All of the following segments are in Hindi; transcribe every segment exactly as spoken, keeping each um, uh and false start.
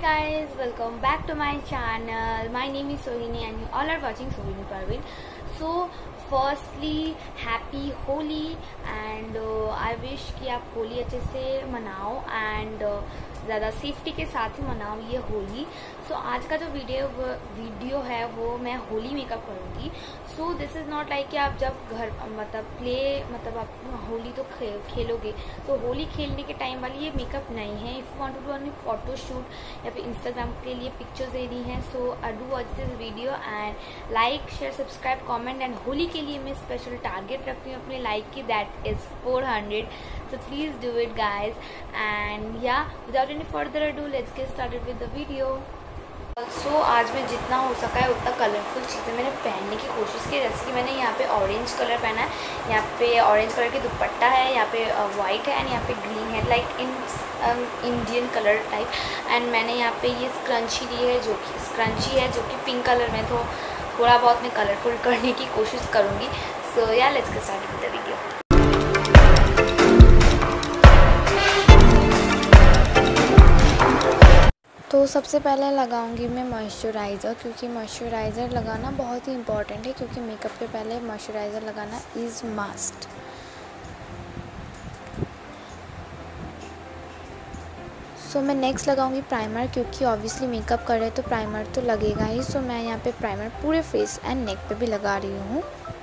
guys, welcome back to my channel. My name is Sohini and you all are watching Sohini Parveen. So firstly, happy Holi and uh, I wish कि आप होली अच्छे से मनाओ and uh, ज़्यादा सेफ्टी के साथ ही मनाओ ये होली. सो so, आज का जो वीडियो वीडियो है वो मैं होली मेकअप करूँगी. So this is not like कि आप जब घर मतलब प्ले मतलब आप होली तो खे, खेलोगे तो so, होली खेलने के टाइम वाली ये मेकअप नहीं है. If you want to do अपनी फोटो शूट या फिर इंस्टाग्राम के लिए पिक्चर्स देनी है so I do watch this video and like share subscribe comment. And Holi के लिए मैं स्पेशल टारगेट रखती हूँ अपने लाइक की, that is four hundred. So please do it guys and yeah, without any further ado let's get started with the video. So so, आज मैं जितना हो सका है उतना कलरफुल चीज़ें मैंने पहनने की कोशिश की. जैसे कि मैंने यहाँ पे ऑरेंज कलर पहना है, यहाँ पे ऑरेंज कलर की दुपट्टा है, यहाँ पे वाइट है एंड यहाँ पे ग्रीन है like in Indian colour type. And मैंने यहाँ पे ये स्क्रंची ली है जो कि स्क्रंची है जो कि पिंक कलर में, तो थोड़ा बहुत मैं कलरफुल करने की कोशिश करूँगी. So yeah let's get started with the video. तो सबसे पहले लगाऊंगी मैं मॉइस्चराइज़र, क्योंकि मॉइस्चराइज़र लगाना बहुत ही इम्पॉर्टेंट है, क्योंकि मेकअप के पहले मॉइस्चराइज़र लगाना इज़ मस्ट. सो मैं नेक्स्ट लगाऊंगी प्राइमर, क्योंकि ऑब्वियसली मेकअप कर रहे तो प्राइमर तो लगेगा ही. सो मैं यहाँ पे प्राइमर पूरे फेस एंड नेक पे भी लगा रही हूँ.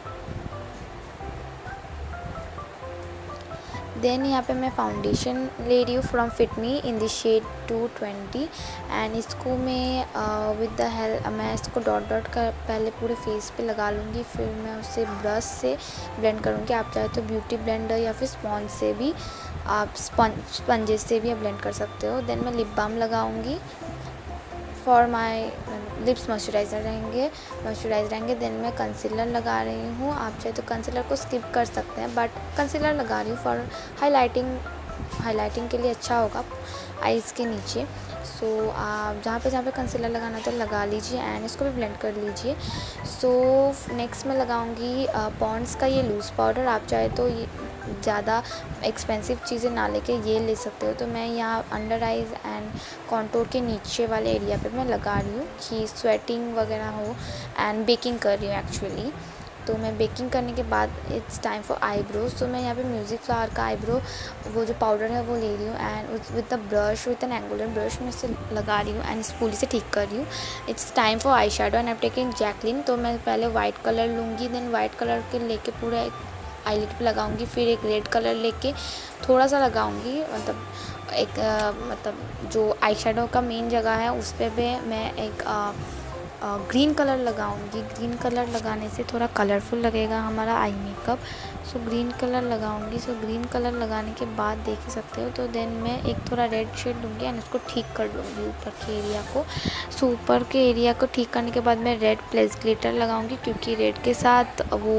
देन यहाँ पे मैं फाउंडेशन ले रही हूँ from fit me in the shade two twenty and इसको मैं विद द हेल्प मैं इसको डॉट डॉट कर पहले पूरे फेस पे लगा लूँगी. फिर मैं उसे ब्रश से ब्लेंड करूँगी. आप चाहे तो ब्यूटी ब्लेंडर या फिर स्पॉन्ज से भी आप स्पंज स्पंजेस से भी आप ब्लेंड कर सकते हो. देन मैं लिप बाम लगाऊँगी फॉर माई लिप्स मॉइस्चराइज़र रहेंगे मॉइस्चराइज रहेंगे. देन मैं कंसीलर लगा रही हूँ. आप चाहे तो कंसीलर को स्किप कर सकते हैं बट कंसीलर लगा रही हूँ फॉर हाइलाइटिंग हाइलाइटिंग के लिए अच्छा होगा आईज़ के नीचे. सो so, आप जहाँ पे जहाँ पे कंसीलर लगाना तो लगा लीजिए एंड इसको भी ब्लेंड कर लीजिए. सो नेक्स्ट मैं लगाऊंगी पॉन्ड्स का ये लूज़ पाउडर. आप चाहे तो ये ज़्यादा एक्सपेंसिव चीज़ें ना लेके ये ले सकते हो. तो मैं यहाँ अंडर आइज़ एंड कॉन्टोर के नीचे वाले एरिया पे मैं लगा रही हूँ कि स्वेटिंग वगैरह हो एंड बेकिंग कर रही हूँ एक्चुअली. तो मैं बेकिंग करने के बाद इट्स टाइम फॉर आईब्रोज. तो मैं यहाँ पे म्यूज़िक फ्लावर का आईब्रो वो जो पाउडर है वो ले रही हूँ and with the brush with an angular brush मैं इसे लगा रही हूँ एंड स्पूली से ठीक कर रही हूँ. It's time for eye shadow and I am taking Jaclyn. तो मैं पहले वाइट कलर लूँगी, देन वाइट कलर के लेके पूरा एक आईलिड पे लगाऊंगी. फिर एक रेड कलर लेके थोड़ा सा लगाऊंगी, मतलब एक आ, मतलब जो आई शेडो का मेन जगह है उस पर भी मैं एक आ, आ, ग्रीन कलर लगाऊंगी. ग्रीन कलर लगाने से थोड़ा कलरफुल लगेगा हमारा eye makeup. So green colour लगाऊंगी. सो ग्रीन कलर लगाने के बाद देख ही सकते हो. तो देन मैं एक थोड़ा रेड शेड लूँगी एंड उसको ठीक कर लूँगी ऊपर के एरिया को. सो ऊपर के एरिया को ठीक करने के बाद मैं रेड प्लस ग्लिटर लगाऊंगी, क्योंकि रेड के साथ वो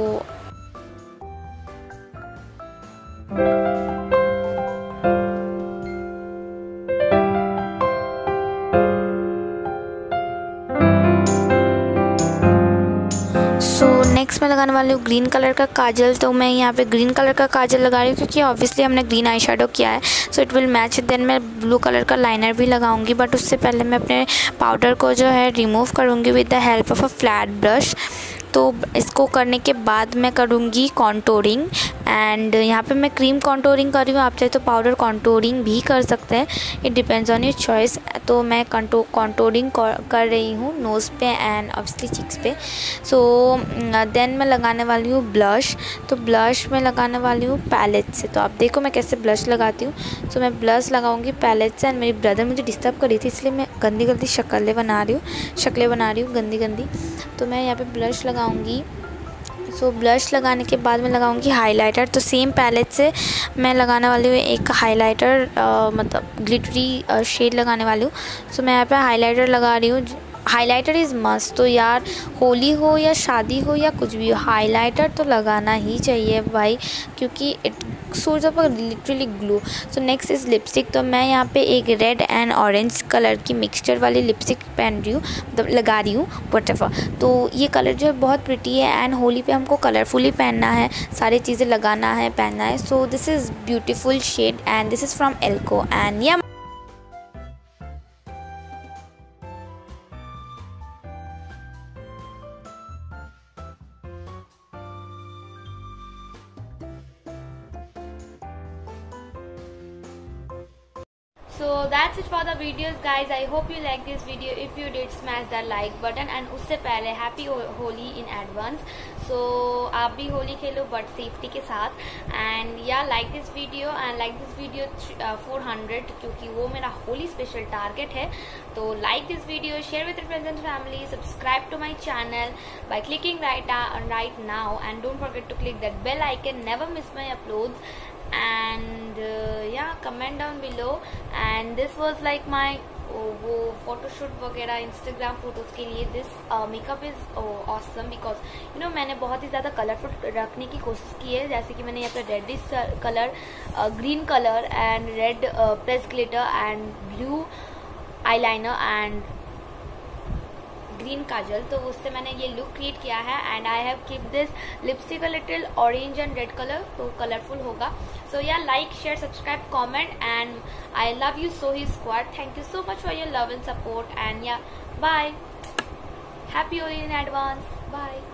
नेक्स्ट मैं लगाने वाली हूँ ग्रीन कलर का काजल. तो मैं यहाँ पे ग्रीन कलर का काजल लगा रही हूँ क्योंकि ऑब्वियसली हमने ग्रीन आई शेडो किया है so it will match. Then मैं ब्लू कलर का लाइनर भी लगाऊंगी, बट उससे पहले मैं अपने पाउडर को जो है रिमूव करूँगी with the help of a flat brush. तो इसको करने के बाद मैं करूँगी कॉन्टोरिंग एंड यहाँ पे मैं क्रीम कॉन्टोरिंग कर रही हूँ. आप चाहे तो पाउडर कॉन्टोरिंग भी कर सकते हैं, it depends on your choice. तो मैं कंटो कॉन्टोरिंग कर रही हूँ नोज़ पे एंड ऑब्वियसली चिक्स पे. सो देन मैं लगाने वाली हूँ ब्लश. तो ब्लश मैं लगाने वाली हूँ पैलेट से. तो आप देखो मैं कैसे ब्लश लगाती हूँ. सो मैं ब्लश लगाऊंगी पैलेट से. एंड मेरी ब्रदर मुझे डिस्टर्ब कर रही थी इसलिए मैं गंदी गंदी शक्लें बना रही हूँ शक्लें बना रही हूँ गंदी गंदी. तो मैं यहाँ पे ब्लश लगाऊंगी. सो so, ब्लश लगाने के बाद मैं लगाऊंगी हाइलाइटर. तो सेम पैलेट से मैं लगाने वाली हूँ एक हाइलाइटर, मतलब ग्लिटरी शेड लगाने वाली हूँ. सो so, मैं यहाँ पे हाइलाइटर लगा रही हूँ. Highlighter is must. तो यार होली हो या शादी हो या कुछ भी हो हाइलाइटर तो लगाना ही चाहिए भाई, क्योंकि it source of literally glow. So next is lipstick. तो मैं यहाँ पे एक रेड एंड ऑरेंज कलर की मिक्सचर वाली लिपस्टिक पहन रही हूँ, मतलब लगा रही हूँ व्हाटएवर. तो ये कलर जो है बहुत प्रिटी है एंड होली पे हमको कलरफुली पहनना है, सारी चीज़ें लगाना है पहनना है. So this is beautiful shade and this is from एल्को and yeah So that's it for the videos guys. I hope you like this video. If you did, smash that like button, and उससे पहले happy Holi in advance. So आप भी होली खेलो but safety के साथ, and yeah, like this video and like this video uh, four hundred, क्योंकि वो मेरा होली special target है. तो like this video, share with your friends and family, subscribe to my channel by clicking right, uh, right now, and don't forget to click that bell icon, never miss my uploads. And uh, yeah, comment down below. And this was like my वो फोटोशूट वगैरह इंस्टाग्राम फोटोज़ के लिए. This makeup is awesome because you know मैंने बहुत ही ज़्यादा कलरफुल रखने की कोशिश की है. जैसे कि मैंने यहाँ पे reddish colour, green colour and red press glitter and blue eyeliner and green kajal, तो उससे मैंने ये लुक क्रिएट किया है. And I have keep this lipstick a little orange and red colour, तो कलरफुल होगा. So yeah, like, share, subscribe, comment, and I love you so ही squad. Thank you so much for your love and support. And yeah, bye. Happy Holi in advance. Bye.